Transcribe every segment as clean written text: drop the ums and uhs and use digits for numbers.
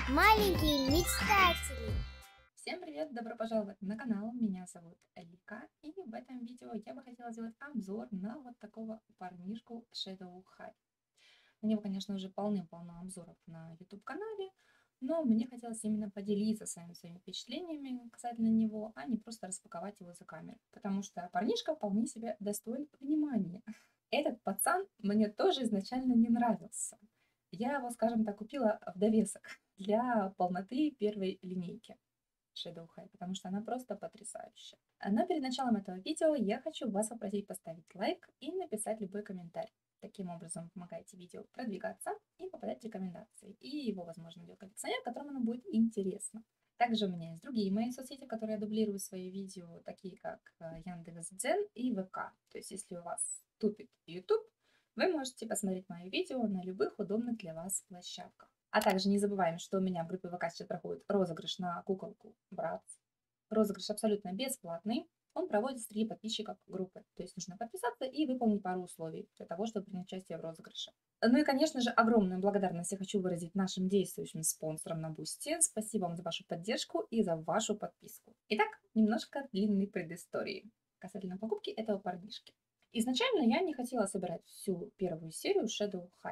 Маленькие мечтатели. Всем привет! Добро пожаловать на канал. Меня зовут Лика. И в этом видео я бы хотела сделать обзор на вот такого парнишку Shadow High. У него, конечно, уже полным-полно обзоров на YouTube канале, но мне хотелось именно поделиться своими впечатлениями касательно него, а не просто распаковать его за камерой, потому что парнишка вполне себе достоин внимания. Этот пацан мне тоже изначально не нравился. Я его, скажем так, купила в довесок для полноты первой линейки Shadow High, потому что она просто потрясающая. Но перед началом этого видео я хочу вас попросить поставить лайк и написать любой комментарий. Таким образом вы помогаете видео продвигаться и попадать в рекомендации. И его, возможно, найдет коллекционер, которому оно будет интересно. Также у меня есть другие мои соцсети, которые я дублирую свои видео, такие как Яндекс.Дзен и ВК. То есть, если у вас тупит YouTube, вы можете посмотреть мои видео на любых удобных для вас площадках. А также не забываем, что у меня в группе ВК сейчас проходит розыгрыш на куколку Братц. Розыгрыш абсолютно бесплатный. Он проводит среди подписчиков группы. То есть нужно подписаться и выполнить пару условий для того, чтобы принять участие в розыгрыше. Ну и, конечно же, огромную благодарность я хочу выразить нашим действующим спонсорам на Бусти. Спасибо вам за вашу поддержку и за вашу подписку. Итак, немножко длинной предыстории касательно покупки этого парнишки. Изначально я не хотела собирать всю первую серию Shadow High.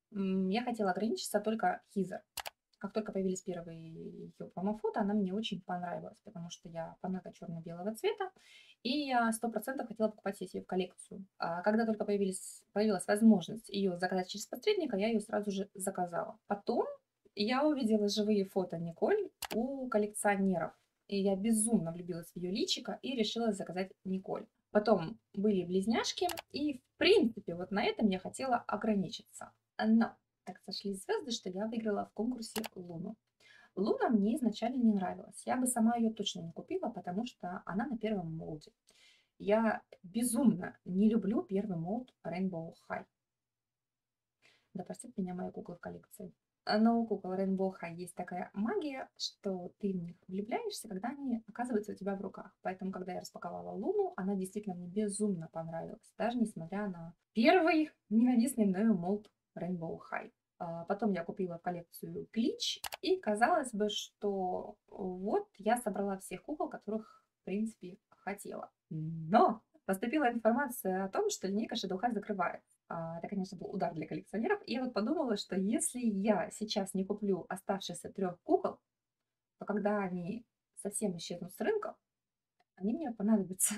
Я хотела ограничиться только Хизер. Как только появились первые ее промо-фото, она мне очень понравилась, потому что я фанатка черно-белого цвета, и я 100% хотела покупать ее в коллекцию. А когда только появилась возможность ее заказать через посредника, я ее сразу же заказала. Потом я увидела живые фото Николь у коллекционеров, и я безумно влюбилась в ее личико и решила заказать Николь. Потом были близняшки, и в принципе вот на этом я хотела ограничиться. Но так сошлись звезды, что я выиграла в конкурсе Луну. Луна мне изначально не нравилась. Я бы сама ее точно не купила, потому что она на первом молде. Я безумно не люблю первый молд Rainbow High. Да простит меня моя кукла в коллекции. Но у кукол Rainbow High есть такая магия, что ты в них влюбляешься, когда они оказываются у тебя в руках. Поэтому, когда я распаковала Луну, она действительно мне безумно понравилась, даже несмотря на первый ненавистный мною молд Rainbow High. Потом я купила в коллекцию Glitch, и казалось бы, что вот я собрала всех кукол, которых, в принципе, хотела. Но поступила информация о том, что линейка Shadow High закрывается. Это, конечно, был удар для коллекционеров. И я вот подумала, что если я сейчас не куплю оставшихся 3 кукол, то когда они совсем исчезнут с рынка, они мне понадобятся.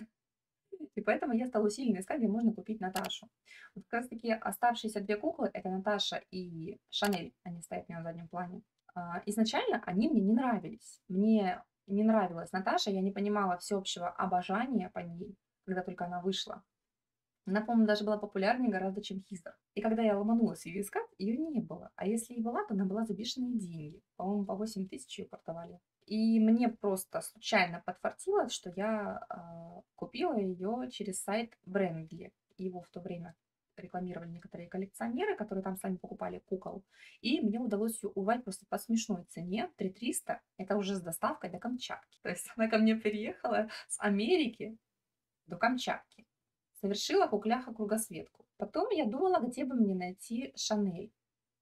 И поэтому я стала усиленно искать, где можно купить Наташу. Вот как раз таки оставшиеся 2 куклы — это Наташа и Шанель. Они стоят у меня на заднем плане. Изначально они мне не нравились. Мне не нравилась Наташа, я не понимала всеобщего обожания по ней, когда только она вышла. Она, по-моему, даже была популярнее гораздо, чем Хизер. И когда я ломанулась ее искать, ее не было. А если и была, то она была за бешеные деньги. По-моему, по 8 тысяч ее продавали. И мне просто случайно подфартило, что я купила ее через сайт Брендли. Его в то время рекламировали некоторые коллекционеры, которые там сами покупали кукол. И мне удалось ее урвать просто по смешной цене. 3300. Это уже с доставкой до Камчатки. То есть она ко мне приехала с Америки до Камчатки. Совершила кукляха кругосветку. Потом я думала, где бы мне найти Шанель.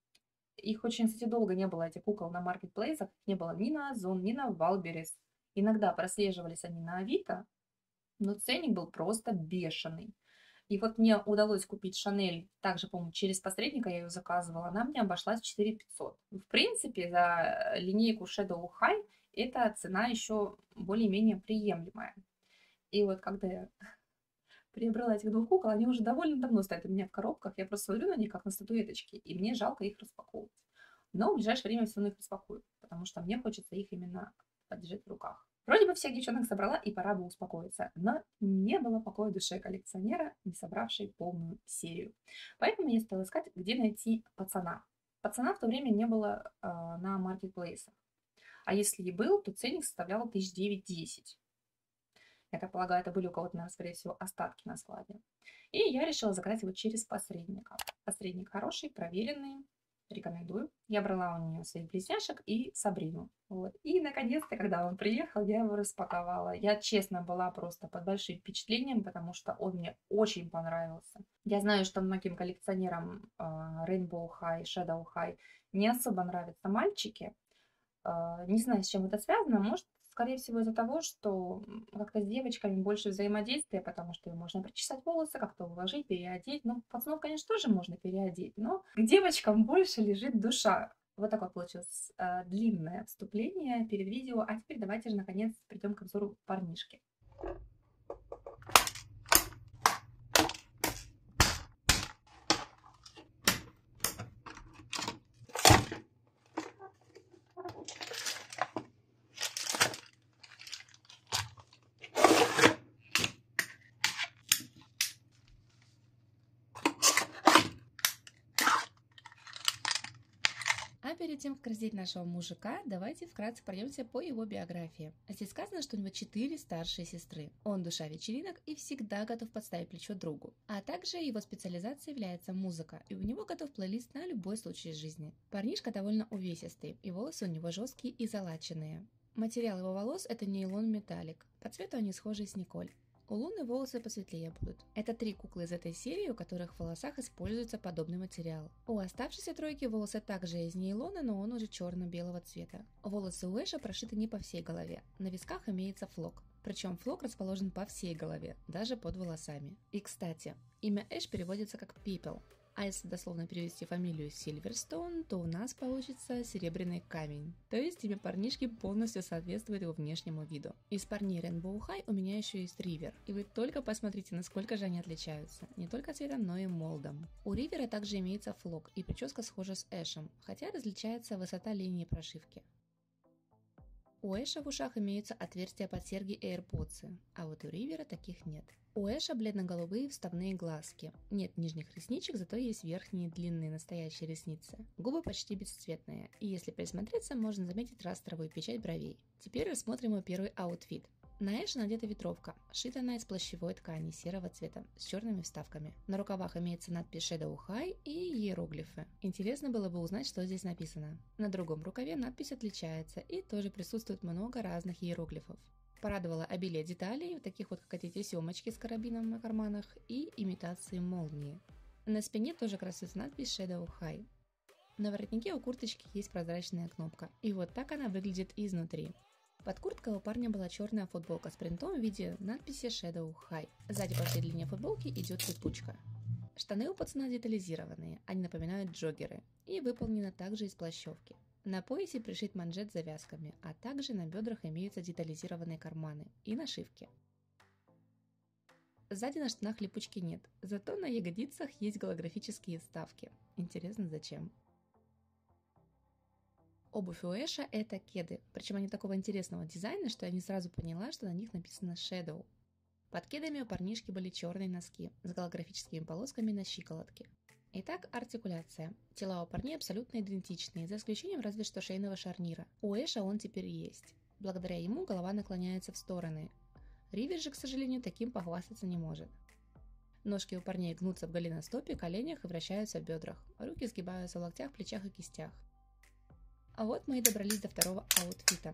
Их очень, кстати, долго не было, этих кукол, на маркетплейсах. Не было ни на Озон, ни на Валберес. Иногда прослеживались они на Авито, но ценник был просто бешеный. И вот мне удалось купить Шанель, также, по-моему, через посредника я ее заказывала. Она мне обошлась в 4500. В принципе, за линейку Shadow High эта цена еще более-менее приемлемая. И вот когда я приобрела этих 2 кукол, они уже довольно давно стоят у меня в коробках. Я просто смотрю на них, как на статуэточки, и мне жалко их распаковывать. Но в ближайшее время все равно их распакую, потому что мне хочется их именно подержать в руках. Вроде бы всех девчонок собрала, и пора бы успокоиться, но не было покоя душе коллекционера, не собравшей полную серию. Поэтому я стала искать, где найти пацана. Пацана в то время не было на маркетплейсах. А если и был, то ценник составлял 1009-10. Я так полагаю, это были у кого-то, наверно, скорее всего, остатки на складе. И я решила заказать его через посредника. Посредник хороший, проверенный, рекомендую. Я брала у нее своих близняшек и Сабрину. Вот. И, наконец-то, когда он приехал, я его распаковала. Я, честно, была просто под большим впечатлением, потому что он мне очень понравился. Я знаю, что многим коллекционерам Rainbow High, Shadow High не особо нравятся мальчики, Не знаю, с чем это связано. Может, скорее всего, из-за того, что как-то с девочками больше взаимодействия, потому что им можно причесать волосы, как-то уложить, переодеть. Ну, пацанов, конечно, тоже можно переодеть, но к девочкам больше лежит душа. Вот такое получилось длинное вступление перед видео. А теперь давайте же, наконец, придем к обзору парнишки. А перед тем, как раздеть нашего мужика, давайте вкратце пройдемся по его биографии. Здесь сказано, что у него 4 старшие сестры. Он душа вечеринок и всегда готов подставить плечо другу. А также его специализацией является музыка, и у него готов плейлист на любой случай из жизни. Парнишка довольно увесистый, и волосы у него жесткие и залаченные. Материал его волос – это нейлон металлик. По цвету они схожи с Николь. У Луны волосы посветлее будут. Это 3 куклы из этой серии, у которых в волосах используется подобный материал. У оставшейся тройки волосы также из нейлона, но он уже черно-белого цвета. Волосы у Эша прошиты не по всей голове. На висках имеется флок. Причем флок расположен по всей голове, даже под волосами. И кстати, имя Эш переводится как пепел. А если дословно перевести фамилию Сильверстоун, то у нас получится серебряный камень. То есть имя парнишки полностью соответствует его внешнему виду. Из парней Rainbow High у меня еще есть Ривер. И вы только посмотрите, насколько же они отличаются. Не только цветом, но и молдом. У Ривера также имеется флок, и прическа схожа с Эшем, хотя различается высота линии прошивки. У Эша в ушах имеются отверстия под серьги и AirPods, а вот у Ривера таких нет. У Эша бледно-голубые вставные глазки. Нет нижних ресничек, зато есть верхние длинные настоящие ресницы. Губы почти бесцветные, и если присмотреться, можно заметить растровую печать бровей. Теперь рассмотрим его первый аутфит. На Эше надета ветровка, шита она из плащевой ткани серого цвета, с черными вставками. На рукавах имеется надпись Shadow High и иероглифы. Интересно было бы узнать, что здесь написано. На другом рукаве надпись отличается, и тоже присутствует много разных иероглифов. Порадовало обилие деталей, таких вот как эти тесемочки с карабином на карманах и имитации молнии. На спине тоже красуется надпись Shadow High. На воротнике у курточки есть прозрачная кнопка, и вот так она выглядит изнутри. Под курткой у парня была черная футболка с принтом в виде надписи Shadow High. Сзади по всей длине футболки идет цепочка. Штаны у пацана детализированные, они напоминают джоггеры, и выполнены также из плащевки. На поясе пришит манжет с завязками, а также на бедрах имеются детализированные карманы и нашивки. Сзади на штанах липучки нет, зато на ягодицах есть голографические вставки. Интересно, зачем? Обувь у Эша это кеды, причем они такого интересного дизайна, что я не сразу поняла, что на них написано Shadow. Под кедами у парнишки были черные носки с голографическими полосками на щиколотке. Итак, артикуляция. Тела у парней абсолютно идентичные, за исключением разве что шейного шарнира. У Эша он теперь есть. Благодаря ему голова наклоняется в стороны. Ривер же, к сожалению, таким похвастаться не может. Ножки у парней гнутся в голеностопе, коленях и вращаются в бедрах. Руки сгибаются в локтях, плечах и кистях. А вот мы и добрались до второго аутфита.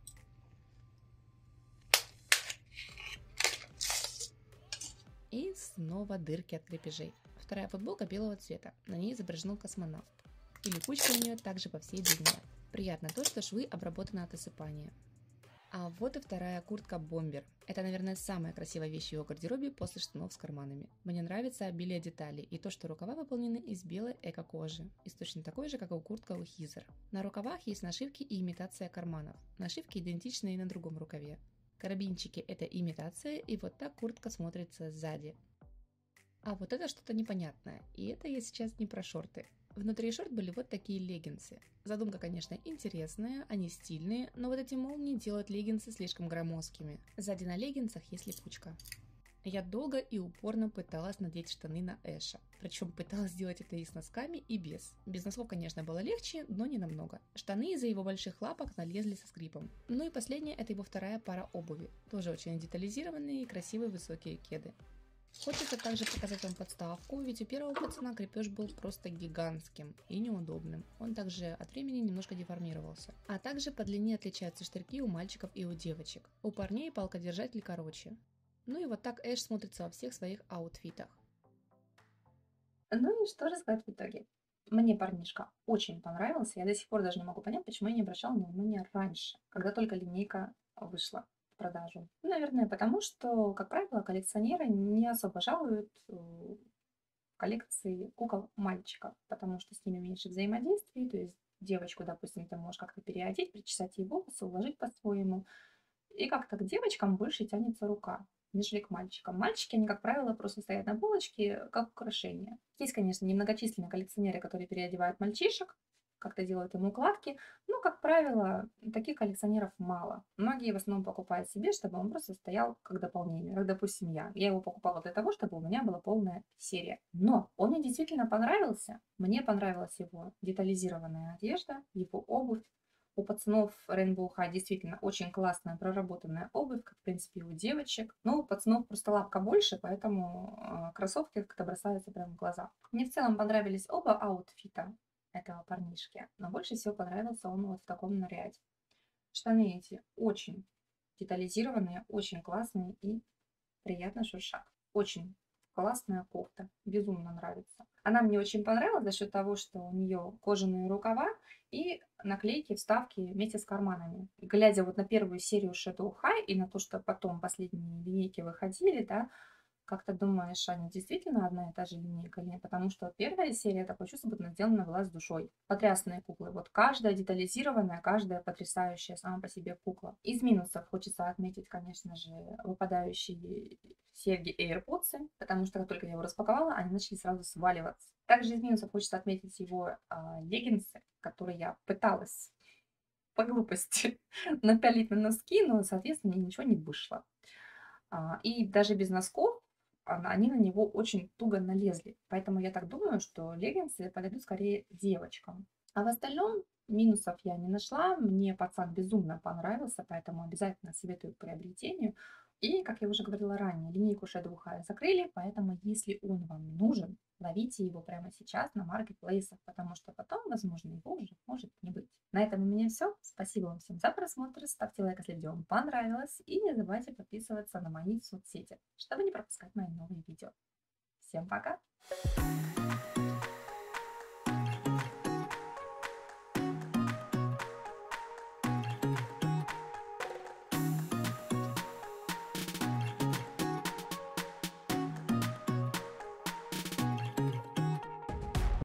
И снова дырки от крепежей. Вторая футболка белого цвета, на ней изображен космонавт. И липучка у нее также по всей длине. Приятно то, что швы обработаны от осыпания. А вот и вторая куртка бомбер. Это, наверное, самая красивая вещь в его гардеробе после штанов с карманами. Мне нравится обилие деталей и то, что рукава выполнены из белой эко-кожи, из точно такой же, как и куртка у Хизер. На рукавах есть нашивки и имитация карманов. Нашивки идентичны и на другом рукаве. Карабинчики – это имитация, и вот так куртка смотрится сзади. А вот это что-то непонятное, и это я сейчас не про шорты. Внутри шорт были вот такие леггинсы. Задумка, конечно, интересная, они стильные, но вот эти молнии делают леггинсы слишком громоздкими. Сзади на леггинсах есть липучка. Я долго и упорно пыталась надеть штаны на Эша. Причем пыталась сделать это и с носками, и без. Без носков, конечно, было легче, но не намного. Штаны из-за его больших лапок налезли со скрипом. Ну и последнее, это его вторая пара обуви. Тоже очень детализированные и красивые высокие кеды. Хочется также показать вам подставку, ведь у первого пацана крепеж был просто гигантским и неудобным. Он также от времени немножко деформировался. А также по длине отличаются штырьки у мальчиков и у девочек. У парней палкодержатель короче. Ну и вот так Эш смотрится во всех своих аутфитах. Ну и что же сказать в итоге? Мне парнишка очень понравился. Я до сих пор даже не могу понять, почему я не обращала на него внимания раньше, когда только линейка вышла в продажу. Ну, наверное, потому что, как правило, коллекционеры не особо жалуют коллекции кукол мальчиков, потому что с ними меньше взаимодействий. То есть девочку, допустим, ты можешь как-то переодеть, причесать ей волосы, уложить по-своему. И как-то к девочкам больше тянется рука, нежели к мальчикам. Мальчики, они, как правило, просто стоят на полочке как украшение. Есть, конечно, немногочисленные коллекционеры, которые переодевают мальчишек, как-то делают им укладки, но, как правило, таких коллекционеров мало. Многие в основном покупают себе, чтобы он просто стоял как дополнение. Как, допустим, я. Я его покупала для того, чтобы у меня была полная серия. Но он мне действительно понравился. Мне понравилась его детализированная одежда, его обувь. У пацанов Rainbow High действительно очень классная проработанная обувь, как, в принципе, и у девочек. Но у пацанов просто лапка больше, поэтому кроссовки как-то бросаются прямо в глаза. Мне в целом понравились оба аутфита этого парнишки, но больше всего понравился он вот в таком наряде. Штаны эти очень детализированные, очень классные и приятно шуршат. Очень классная кофта, безумно нравится. Она мне очень понравилась за счет того, что у нее кожаные рукава и наклейки, вставки вместе с карманами. Глядя вот на первую серию Shadow High и на то, что потом последние линейки выходили, да, как ты думаешь, они действительно одна и та же линейка или нет? Потому что первая серия, такое чувство, будто сделана была с душой. Потрясные куклы. Вот каждая детализированная, каждая потрясающая сама по себе кукла. Из минусов хочется отметить, конечно же, выпадающие серьги AirPods, потому что как только я его распаковала, они начали сразу сваливаться. Также из минусов хочется отметить его леггинсы, которые я пыталась по глупости напялить на носки, но, соответственно, ничего не вышло. И даже без носков они на него очень туго налезли. Поэтому я так думаю, что леггинсы подойдут скорее девочкам. А в остальном минусов я не нашла. Мне пацан безумно понравился, поэтому обязательно советую к приобретению. И, как я уже говорила ранее, линейку Shadow High закрыли, поэтому если он вам нужен, ловите его прямо сейчас на маркетплейсах, потому что потом, возможно, его уже может не быть. На этом у меня все. Спасибо вам всем за просмотр. Ставьте лайк, если видео вам понравилось. И не забывайте подписываться на мои соцсети, чтобы не пропускать мои новые видео. Всем пока!